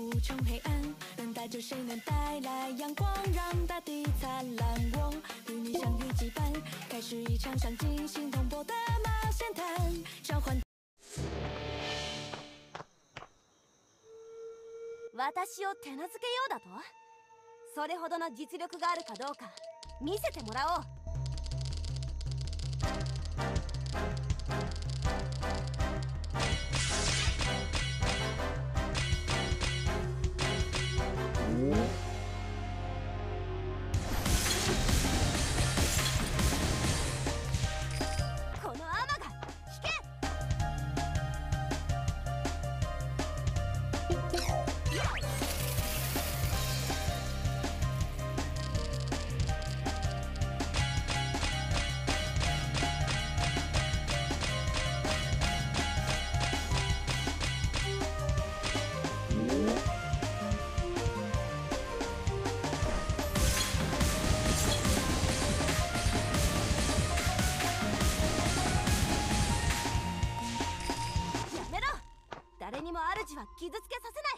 无穷黑暗，等待着谁能带来阳光，让大地灿烂。我与你相遇羁绊，开始一场伤筋心痛波的冒险谈，召唤。 私を手なずけようだと？それほどの実力があるかどうか見せてもらおう。このアマが引け！誰にも主は傷つけさせない。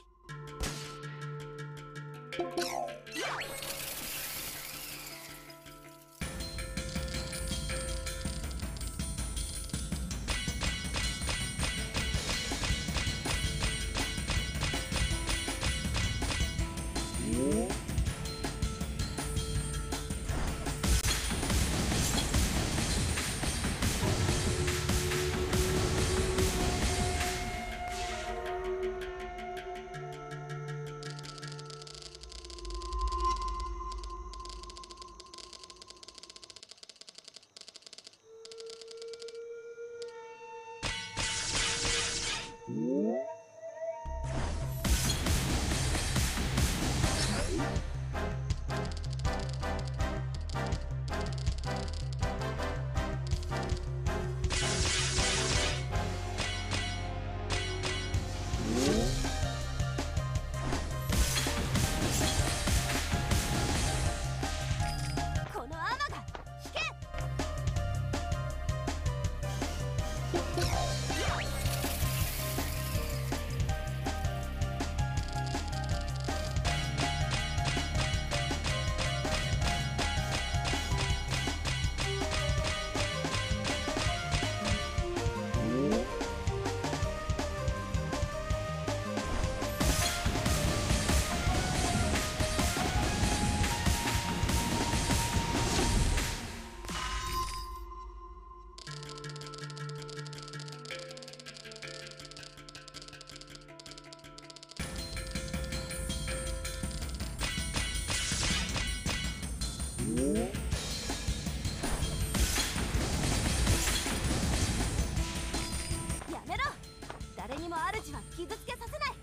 やめろ！誰にも主は傷つけさせない。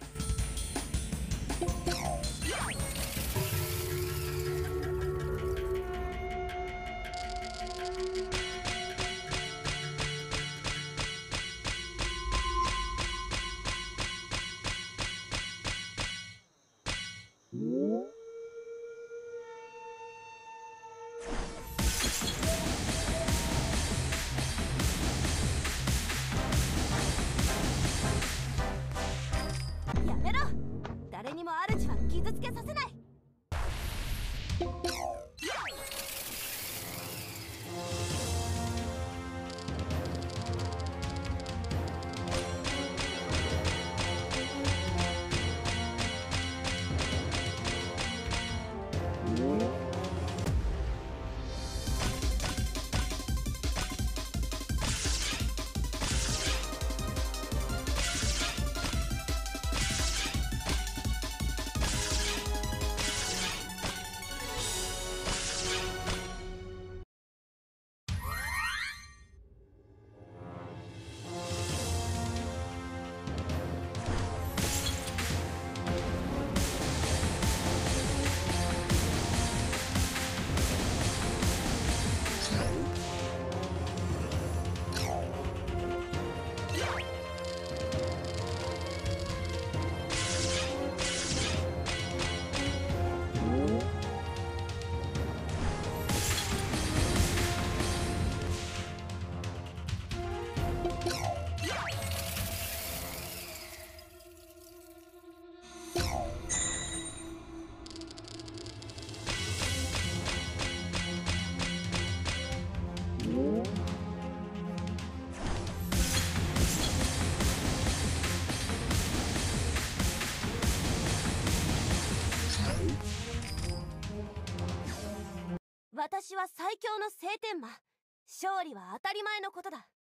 やめろ！誰にも主は傷つけさせない。 私は最強の晴天魔。勝利は当たり前のことだ。